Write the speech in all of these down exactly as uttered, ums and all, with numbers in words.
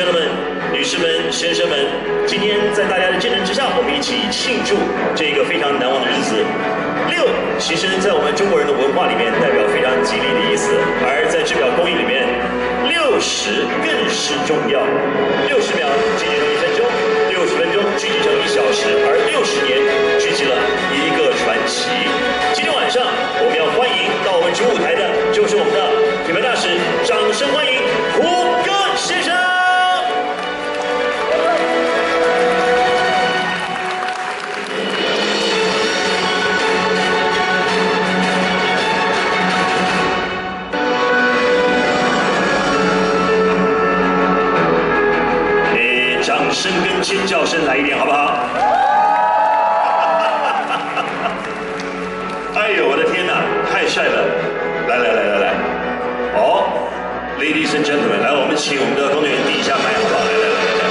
gentlemen， 女士们、先生们，今天在大家的见证之下，我们一起庆祝这个非常难忘的日子。六，其实在我们中国人的文化里面，代表非常吉利的意思；而在制表工艺里面，六十更是重要。六十秒聚集成一分钟，六十分钟聚集成一小时，而六十年聚集了一个传奇。今天晚上我们要欢迎到我们主舞台的，就是我们的品牌大使，掌声欢迎胡歌先生。诶，掌声跟尖叫声来一点，好不好？哎呦，我的天哪，太帅了！来来来来来，哦 ，Ladies and gentlemen， 来，我们请我们的工作人员递一下麦，好不好？来来来来来，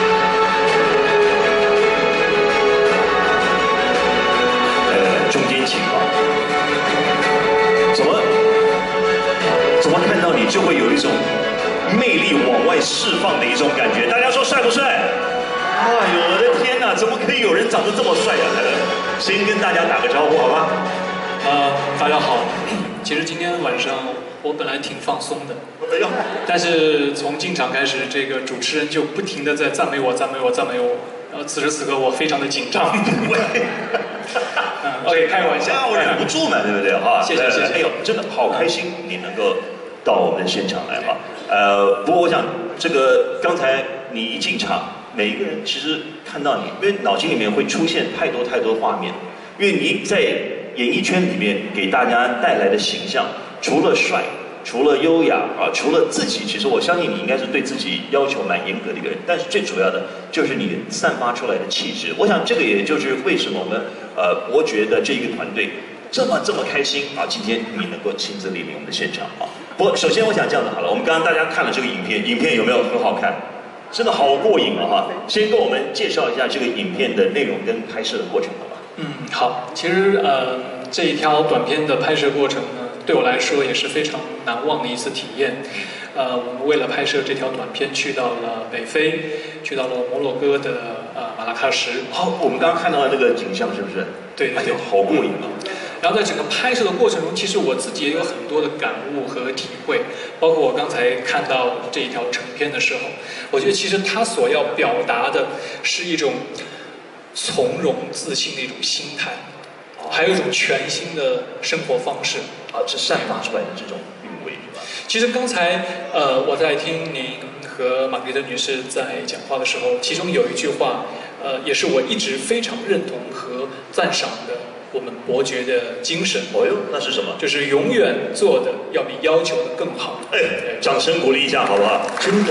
来来来，中间请啊！怎么怎么看到你就会有一种魅力往外释放的一种感觉？大家说帅不帅？哎呦，我的天哪，怎么可以有人长得这么帅呀？来来来，先跟大家打个招呼，好吧？ 呃，大家好。其实今天晚上我本来挺放松的， 哎呦， 但是从进场开始，这个主持人就不停的在赞美我、赞美我、赞美我。然后此时此刻我非常的紧张。嗯 ，OK， 开个玩笑， 我忍不住嘛，对不对？哈， 谢谢谢谢。 哎呦，真的好开心，你能够到我们的现场来哈。呃，不过我想，这个刚才你一进场，每一个人其实看到你，因为脑筋里面会出现太多太多画面，因为你在演艺圈里面给大家带来的形象，除了帅，除了优雅啊，除了自己，其实我相信你应该是对自己要求蛮严格的一个人。但是最主要的就是你散发出来的气质。我想这个也就是为什么我们呃伯爵的这个团队这么这么开心啊！今天你能够亲自莅临我们的现场啊！不过首先我想这样子好了，我们刚刚大家看了这个影片，影片有没有很好看？真的好过瘾啊！哈，先跟我们介绍一下这个影片的内容跟拍摄的过程，好吧？ 嗯，好。其实呃，这一条短片的拍摄过程呢，对我来说也是非常难忘的一次体验。呃，我们为了拍摄这条短片，去到了北非，去到了摩洛哥的呃马拉喀什。 好，我们刚刚看到的那个景象是不是？ 对， 哎呦，好过瘾啊！ 然后在整个拍摄的过程中，其实我自己也有很多的感悟和体会，包括我刚才看到这一条成片的时候，我觉得其实它所要表达的是一种从容自信的一种心态，还有一种全新的生活方式啊，是散发出来的这种韵味，是吧？ 其实刚才呃我在听您和玛格丽特女士在讲话的时候，其中有一句话，呃，也是我一直非常认同和赞赏的。我们伯爵的精神， 哦哟，那是什么？ 就是永远做的要比要求的更好。 哎，掌声鼓励一下，好不好？真的。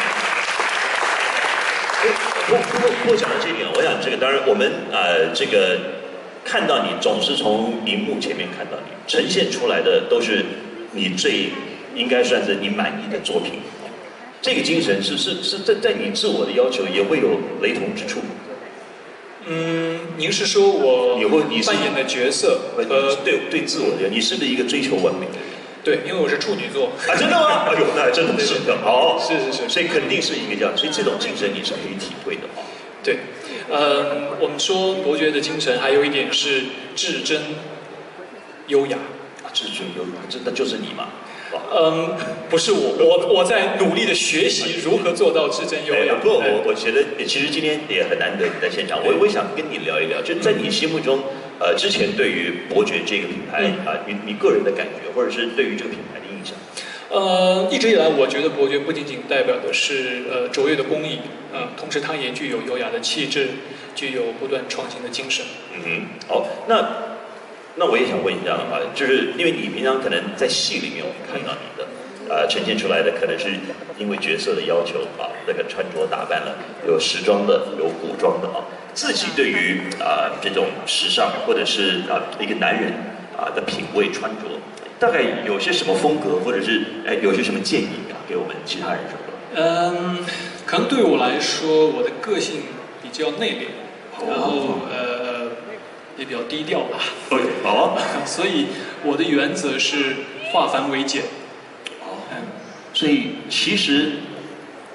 不不过不过讲到这一点，我想这个当然我们呃这个看到你总是从荧幕前面看到你，呈现出来的都是你最应该算是你满意的作品。这个精神是是是在在你自我的要求也会有雷同之处。 嗯，您是说我你会你扮演的角色和对对自我的，你是不是一个追求完美的人？ 对，因为我是处女座。 啊，真的吗？哎呦，那还真的是的。哦， 是是是， 所以肯定是一个这样，所以这种精神你是可以体会的哦。 对，呃，我们说伯爵的精神还有一点是至真、优雅。 啊，至真优雅，真的就是你嘛？ 嗯，不是我，我我在努力的学习如何做到至真优雅。 不过我我觉得其实今天也很难得你在现场，我我想跟你聊一聊，就在你心目中，呃，之前对于伯爵这个品牌啊，你你个人的感觉，或者是对于这个品牌的印象。 呃，一直以来，我觉得伯爵不仅仅代表的是呃卓越的工艺，呃，同时它也具有优雅的气质，具有不断创新的精神。 嗯哼，好，那那我也想问一下啊，就是因为你平常可能在戏里面我们看到你的，呃，呈现出来的可能是因为角色的要求啊，那个穿着打扮了，有时装的，有古装的啊，自己对于啊、呃、这种时尚或者是啊、呃、一个男人啊、呃、的品味穿着。大概有些什么风格，或者是哎有些什么建议啊，给我们其他人什么？ 嗯，可能对我来说，我的个性比较内敛，然后呃也比较低调吧。 对，好啊。 所以我的原则是化繁为简。 哦，所以其实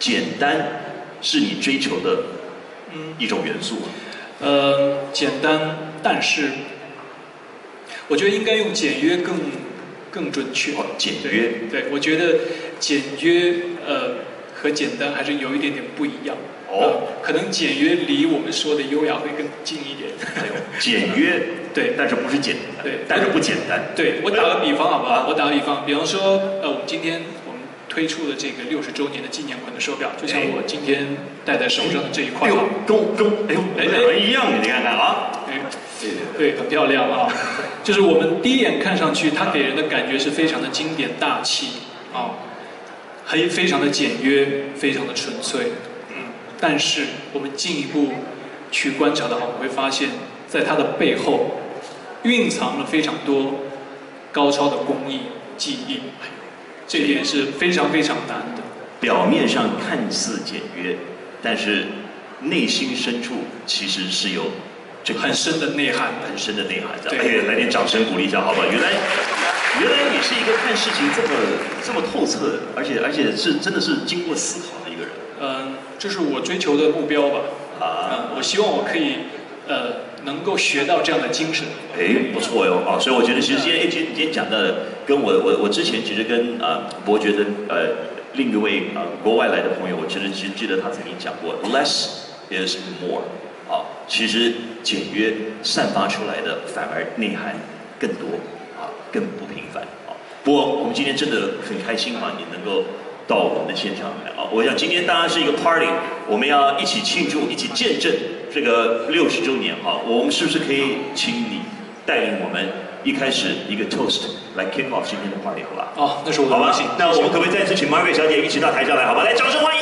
简单是你追求的一种元素。 呃，简单，但是我觉得应该用简约更更准确。 哦，简约。 对，对我觉得简约呃和简单还是有一点点不一样。哦、呃，可能简约离我们说的优雅会更近一点。 简约， 对， 但是不是简单， 对， 但是不简单。 对，我打个比方好不好？我打个比方，比方说，呃，我们今天我们推出的这个六十周年的纪念款的手表，就像我今天戴在手上的这一块， 哎呦，跟跟哎呦，哎哎一样的，你看看啊， 对对，很漂亮啊。就是我们第一眼看上去，它给人的感觉是非常的经典大气啊，还非常的简约，非常的纯粹。但是我们进一步去观察的话，我们会发现，在它的背后蕴藏了非常多高超的工艺技艺，这点是非常非常难的。 表面上看似简约，但是内心深处其实是有这个很深的内涵， 很深的内涵的。哎，来点掌声鼓励一下，好吧？原来原来你是一个看事情这么这么透彻的，而且而且是真的是经过思考的一个人。 嗯，这是我追求的目标吧。啊、嗯，我希望我可以，呃，能够学到这样的精神。 哎，不错哟啊！所以我觉得其实今天今天今天讲的，跟我我我之前其实跟啊伯爵的呃另一位啊国外来的朋友，我其实记记得他曾经讲过 ，less is more。啊，其实简约散发出来的反而内涵更多啊，更不平凡啊。不过我们今天真的很开心啊，你能够到我们的现场来啊！我想今天当然是一个 party， 我们要一起庆祝，一起见证这个六十周年啊！我们是不是可以请你带领我们一开始一个 toast 来 kick off 今天的 party， 好吧？ 哦，那是我的荣幸。 那我们可不可以再次请 Margaret 小姐一起到台上来，好吧？来，掌声欢迎！